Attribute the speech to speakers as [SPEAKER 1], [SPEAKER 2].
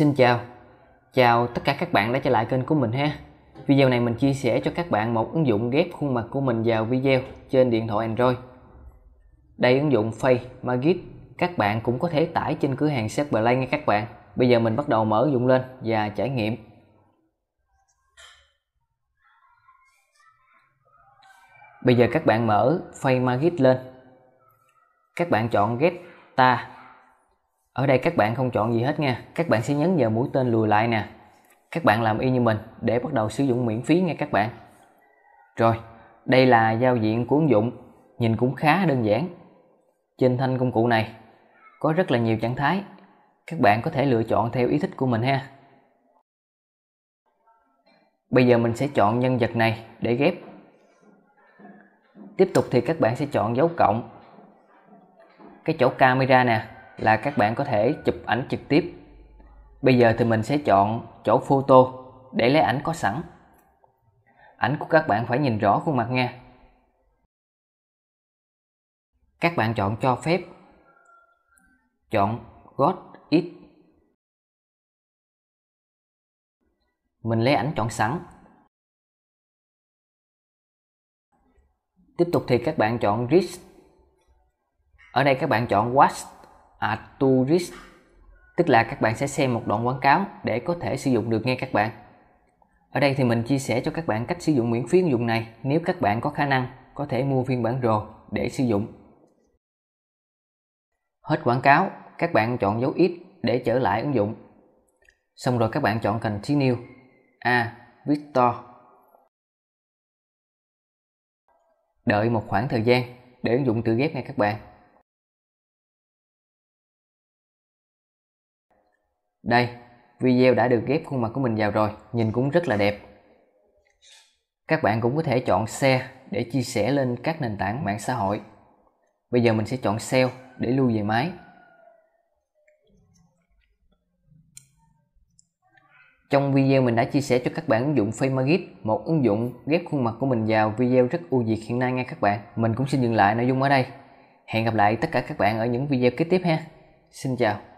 [SPEAKER 1] Xin chào tất cả các bạn đã trở lại kênh của mình ha. Video này mình chia sẻ cho các bạn một ứng dụng ghép khuôn mặt của mình vào video trên điện thoại Android. Đây ứng dụng Face Magic, các bạn cũng có thể tải trên cửa hàng Set Play nha các bạn. Bây giờ mình bắt đầu mở ứng dụng lên và trải nghiệm. Bây giờ các bạn mở Face Magic lên. Các bạn chọn Get Ta. Ở đây các bạn không chọn gì hết nha. Các bạn sẽ nhấn vào mũi tên lùi lại nè. Các bạn làm y như mình để bắt đầu sử dụng miễn phí nha các bạn. Rồi, đây là giao diện của ứng dụng. Nhìn cũng khá đơn giản. Trên thanh công cụ này có rất là nhiều trạng thái. Các bạn có thể lựa chọn theo ý thích của mình ha. Bây giờ mình sẽ chọn nhân vật này để ghép. Tiếp tục thì các bạn sẽ chọn dấu cộng. Cái chỗ camera nè là các bạn có thể chụp ảnh trực tiếp. Bây giờ thì mình sẽ chọn chỗ photo để lấy ảnh có sẵn. Ảnh của các bạn phải nhìn rõ khuôn mặt nha. Các bạn chọn cho phép. Chọn Got It. Mình lấy ảnh chọn sẵn. Tiếp tục thì các bạn chọn Reach. Ở đây các bạn chọn Watch Ad to Reach, tức là các bạn sẽ xem một đoạn quảng cáo để có thể sử dụng được nghe các bạn. Ở đây thì mình chia sẻ cho các bạn cách sử dụng miễn phí ứng dụng này. Nếu các bạn có khả năng có thể mua phiên bản Pro để sử dụng. Hết quảng cáo, các bạn chọn dấu X để trở lại ứng dụng. Xong rồi các bạn chọn Continue. Victor. Đợi một khoảng thời gian để ứng dụng tự ghép nha các bạn. Đây, video đã được ghép khuôn mặt của mình vào rồi, nhìn cũng rất là đẹp. Các bạn cũng có thể chọn Share để chia sẻ lên các nền tảng mạng xã hội. Bây giờ mình sẽ chọn Save để lưu về máy. Trong video mình đã chia sẻ cho các bạn ứng dụng Face Magic, một ứng dụng ghép khuôn mặt của mình vào video rất ưu việt hiện nay nha các bạn. Mình cũng xin dừng lại nội dung ở đây. Hẹn gặp lại tất cả các bạn ở những video kế tiếp ha. Xin chào.